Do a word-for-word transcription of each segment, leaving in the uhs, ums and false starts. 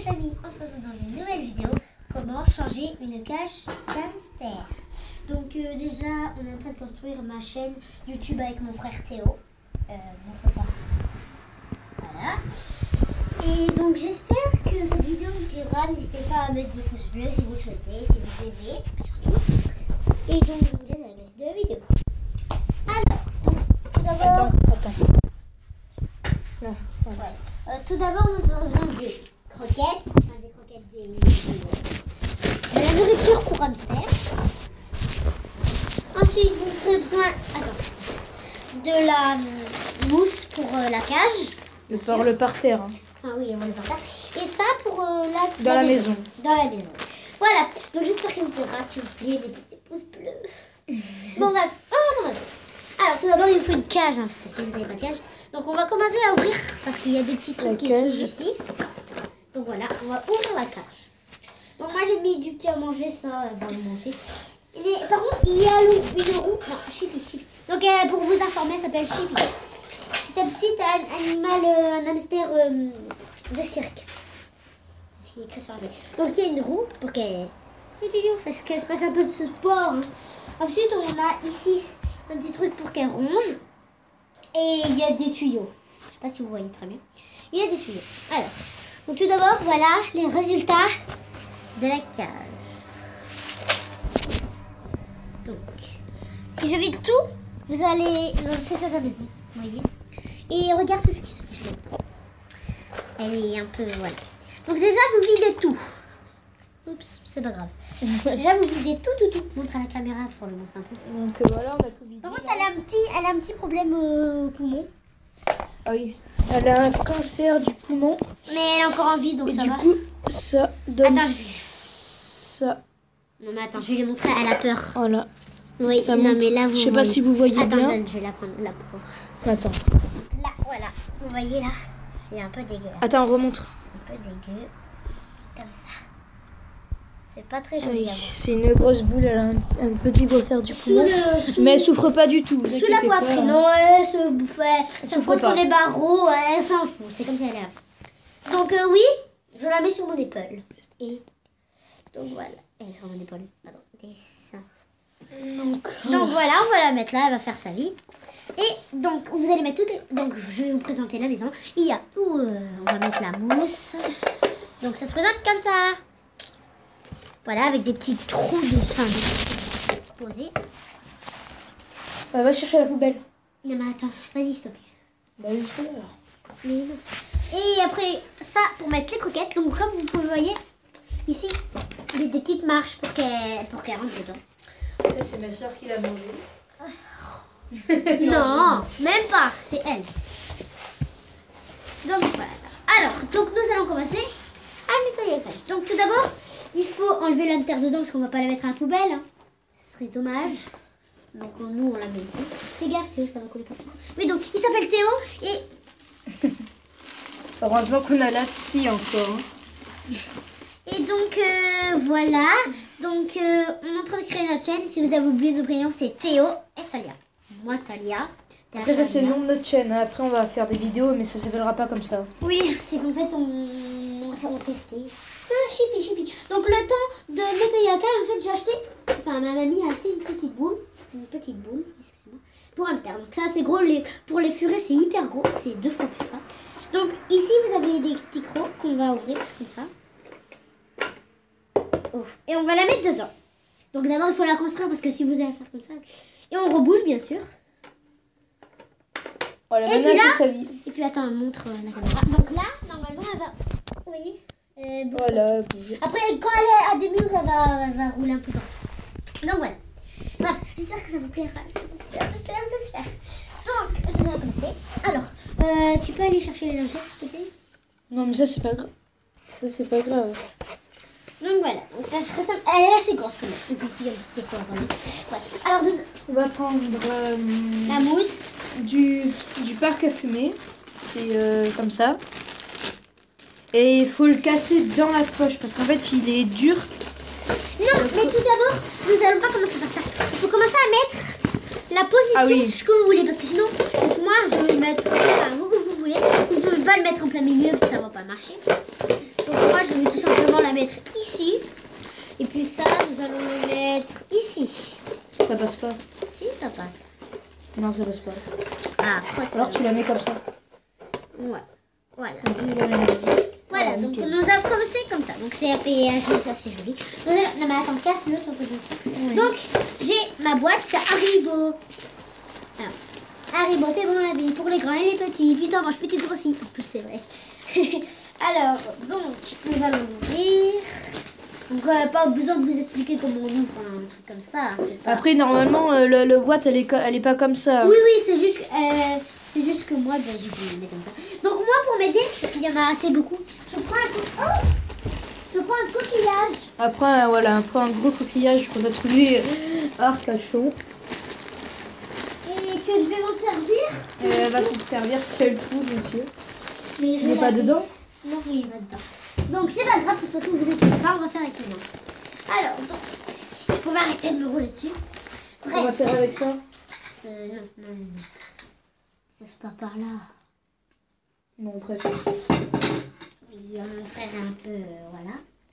amis, on se retrouve dans une nouvelle vidéo. Comment changer une cage d'hamster. Donc euh, déjà, on est en train de construire ma chaîne YouTube avec mon frère Théo. Euh, montre-toi. Voilà. Et donc j'espère que cette vidéo vous plaira. N'hésitez pas à mettre des pouces bleus si vous souhaitez, si vous aimez, surtout. Et donc je vous laisse avec la vidéo. Alors, donc, tout d'abord... Attends, attends. Là, voilà. Ouais. Euh, tout d'abord, nous aurons besoin des croquettes, enfin des croquettes, des, de la nourriture pour hamster. Ensuite, vous aurez besoin attends, de la euh, mousse pour euh, la cage. Le par le parterre. Hein. Ah oui, on va le faire ça. Et ça pour euh, la, Dans la, la maison. maison. Dans la maison. Voilà. Donc j'espère qu'il vous plaira. S'il vous plaît, mettez des pouces bleus. Bon bref, on va commencer. Alors tout d'abord, il vous faut une cage, hein, parce que si vous n'avez pas de cage. Donc on va commencer à ouvrir, parce qu'il y a des petits trucs qui sont ici. Donc voilà, on va ouvrir la cage. Donc moi j'ai mis du petit à manger, ça, elle va le manger. Et, par contre, il y a une roue. Non, Chippy, Chippy. Donc euh, pour vous informer, elle s'appelle Chippy. C'est un petit un, animal, euh, un hamster euh, de cirque. C'est ce qui est écrit sur la feuille. Donc il y a une roue pour qu'elle parce qu'elle se passe un peu de sport. Hein. Ensuite, on a ici un petit truc pour qu'elle ronge. Et il y a des tuyaux. Je sais pas si vous voyez très bien. Il y a des tuyaux. Alors, donc tout d'abord, voilà les résultats de la cage. Donc, si je vide tout, vous allez... C'est ça sa maison, vous voyez. Et regarde tout ce qui se cache là-dedans. Elle est un peu... Voilà. Donc déjà, vous videz tout. Oups, c'est pas grave. Déjà, vous videz tout, tout, tout. Montre à la caméra pour le montrer un peu. Donc euh, voilà, on a tout vidé. Par contre, elle a un petit, elle a un petit problème au poumon. Ah oui. Elle a un cancer du poumon. Mais elle est encore en vie, donc et ça du va. coup, ça donne Attends, ça. Non mais attends, je vais lui montrer. Elle a peur. Voilà. Oui. Ça non montre. mais là, vous. Je sais pas si vous voyez attends, bien. Attends, je vais la prendre. La pauvre. Attends. Là, voilà. Vous voyez là, c'est un peu dégueu. Attends, remontre. C'est un peu dégueu. Comme ça. C'est pas très Ah joli. oui, c'est une grosse boule, elle a un, un petit cancer du poumon. Le, sous mais elle souffre pas du tout. Sous la poitrine, non, elle se fait. Elle Ça frotte sur les barreaux, elle s'en fout. C'est comme ça elle est. Donc, euh, oui, je la mets sur mon épaule. Et donc voilà. Elle est sur mon épaule. Attends, dessin. Donc, donc voilà, on va la mettre là, elle va faire sa vie. Et donc, vous allez mettre toutes les... Donc, je vais vous présenter la maison. Il y a où euh, on va mettre la mousse. Donc, ça se présente comme ça. Voilà, avec des petits trous de fin posés. Bah, va chercher la poubelle. Non, mais attends, vas-y, s'il te plaît. Bah, juste là. Mais non. Et après, ça, pour mettre les croquettes. Donc, comme vous pouvez voyez, ici, il y a des petites marches pour qu'elle pour qu'elle rentre dedans. Ça, c'est ma soeur qui l'a mangé. Non, même pas, c'est elle. Donc voilà. Alors, donc nous allons commencer à nettoyer la cage. Donc tout d'abord, il faut enlever l'hamster dedans parce qu'on va pas la mettre à la poubelle. Hein. Ce serait dommage. Donc nous on la met ici. Fais gaffe Théo, ça va coller partout. Mais donc il s'appelle Théo et... Heureusement qu'on a la fille encore. Hein. Et donc euh, voilà. Donc euh, on est en train de créer notre chaîne. Si vous avez oublié nos prénoms, c'est Théo et Talia. Moi Talia. Après ça c'est le nom de notre chaîne. Après on va faire des vidéos mais ça s'appellera pas comme ça. Oui, c'est qu'en fait on, on s'est testé. Ah, Chippy, Chippy. Donc le temps de nettoyer la cage, en fait j'ai acheté, enfin ma mamie a acheté une petite boule, une petite boule, excusez-moi, pour hamster. Donc ça c'est gros, les, pour les furets c'est hyper gros, c'est deux fois plus ça. Donc ici vous avez des petits crocs qu'on va ouvrir comme ça. Ouf. Et on va la mettre dedans. Donc d'abord il faut la construire parce que si vous allez faire comme ça, et on rebouche bien sûr. Oh, la et, puis là, sa vie. et puis attends, montre euh, la caméra. Donc là, normalement, elle va... Vous voyez euh, bon. Voilà. Après, quand elle est à des murs, elle va, elle va rouler un peu partout. Donc voilà. Bref, j'espère que ça vous plaira. J'espère, j'espère, j'espère. Donc, nous allons commencer. Alors, euh, tu peux aller chercher les lingettes, s'il te plaît? Non, mais ça, c'est pas grave. Ça, c'est pas grave. Donc voilà, donc ça se ressemble. Elle est assez grosse quand même. Et puis c'est quoi vraiment. Ouais. Alors, nous... on va prendre euh, la mousse. Du, du parc à fumer. C'est euh, comme ça. Et il faut le casser dans la poche parce qu'en fait il est dur. Non, mais tout d'abord, nous allons pas commencer par ça. Il faut commencer à mettre la position, ah oui. Ce que vous voulez. Parce que sinon, moi je vais mettre. Enfin, vous, vous voulez. voulez. Vous ne pouvez pas le mettre en plein milieu parce que ça ne va pas marcher. Donc moi je vais tout simplement la mettre ici. Et puis ça, nous allons le mettre ici. Ça passe pas. Si, ça passe. Non, ça passe pas. Ah, crotte. Alors tu la mets comme ça. Ouais. Voilà. Vas-y, là, vas-y. Voilà, Ah, donc nickel. nous avons commencé comme ça. Donc c'est fait juste assez joli. Nous allons... Non mais attends, casse-le ton peu dessus. Oui. Donc j'ai ma boîte, c'est Haribo. Alors, Haribo, c'est bon la vie pour les grands et les petits. Puis t'en manges, puis tu grossis. En plus c'est vrai. Alors, donc nous allons l'ouvrir. Donc euh, pas besoin de vous expliquer comment on ouvre un truc comme ça. C'est pas... Après, normalement, euh, le, le boîte, elle est, co- elle est pas comme ça. Oui, oui, c'est juste, euh, c'est juste que moi, ben, j'ai voulu le mettre comme ça. Donc moi, pour m'aider, parce qu'il y en a assez beaucoup, je prends un, co- oh je prends un coquillage. Après, euh, voilà, après un gros coquillage qu'on a trouvé euh, à Arcachon. Et que je vais m'en servir. Euh, elle va s'en servir si elle trouve, monsieur. Mais je Il n'est l'ai pas lavé. dedans? Non, oui, il va dedans. Donc c'est pas grave, de toute façon, vous inquiétez pas, on va faire avec les mains. Alors, donc, tu pouvez arrêter de me rouler dessus. On va Bref. faire avec ça. Euh, non, non, non, non. Ça se part par là. Non, presque. Oui, on va faire un peu, euh, voilà.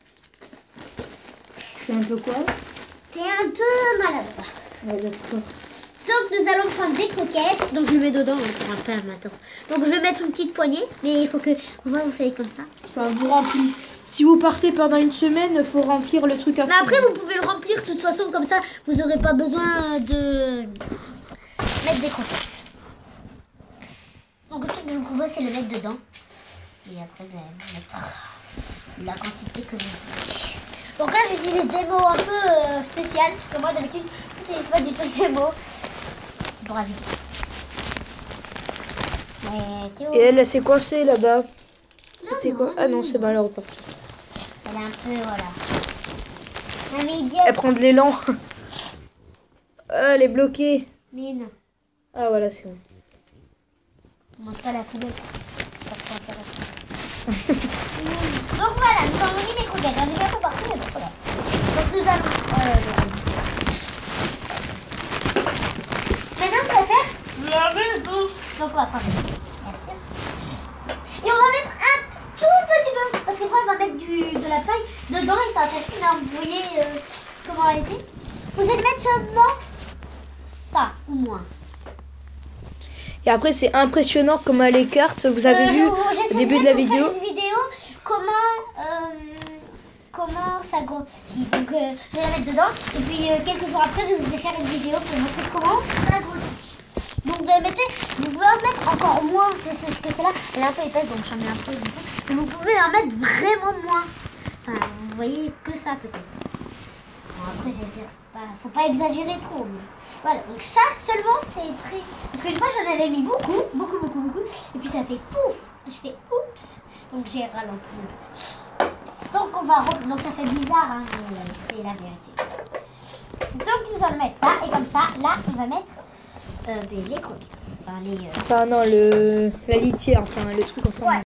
Je suis un peu quoi? T'es un peu maladroit. Ouais, d'accord. Donc nous allons prendre des croquettes. Donc je le mets dedans hein, pour un peu maintenant. Donc je vais mettre une petite poignée. Mais il faut que... On va vous faire comme ça. Enfin, vous remplissez. Si vous partez pendant une semaine, il faut remplir le truc à Mais fond. après vous pouvez le remplir de toute façon comme ça. Vous n'aurez pas besoin de mettre des croquettes. Donc le truc que je vous propose c'est le mettre dedans. Et après de mettre la quantité que vous voulez. Donc là j'utilise des mots un peu euh, spéciaux. Parce que moi d'habitude je n'utilise pas du tout ces mots. C'est pour éviter. Mais Théo... Et elle, elle s'est coincée là-bas. Non, C'est non, quoi? Ah non, non. c'est bon, elle est repartie. Elle est un peu, voilà. Non, mais idiot. Elle prend de l'élan. Ah, elle est bloquée. Mais non. Ah, voilà, c'est bon. On mange pas la poubelle. C'est pas trop intéressant. Donc voilà, nous avons mis les croquettes. On est bien parti, mais bon, voilà. Donc nous allons... Euh, Maintenant, on va faire la maison. Donc on va prendre... Merci. Et on va mettre un tout petit peu. Parce qu'après, on va mettre du, de la paille dedans et ça va faire énorme. Vous voyez euh, comment elle était? Vous allez mettre seulement ça, ou moins. Et après, c'est impressionnant comment elle écarte. Vous avez Euh, vu je- au début de la j'essaierai vidéo. vous faire une vidéo comment euh, comment ça grossit. Donc euh, je vais la mettre dedans et puis euh, quelques jours après je vais vous faire une vidéo pour vous montrer comment ça grossit. Donc vous la mettez, vous pouvez en mettre encore moins. C'est c'est ce que c'est là. Elle est un peu épaisse donc j'en mets un peu. du coup. Mais vous pouvez en mettre vraiment moins. Enfin vous voyez que ça peut-être. Bon, après je vais dire, c'est pas, faut pas exagérer trop. Mais voilà, donc ça seulement c'est très... Parce qu'une fois j'en avais mis beaucoup, beaucoup, beaucoup, beaucoup. Et puis ça fait pouf. Je fais oups. Donc j'ai ralenti. Donc on va... re- Donc ça fait bizarre, hein, mais c'est la vérité. Donc nous allons mettre ça. Et comme ça, là on va mettre euh, ben, les croquettes. Enfin les... euh, Enfin, non, le... la litière, enfin, le truc en forme. Ouais.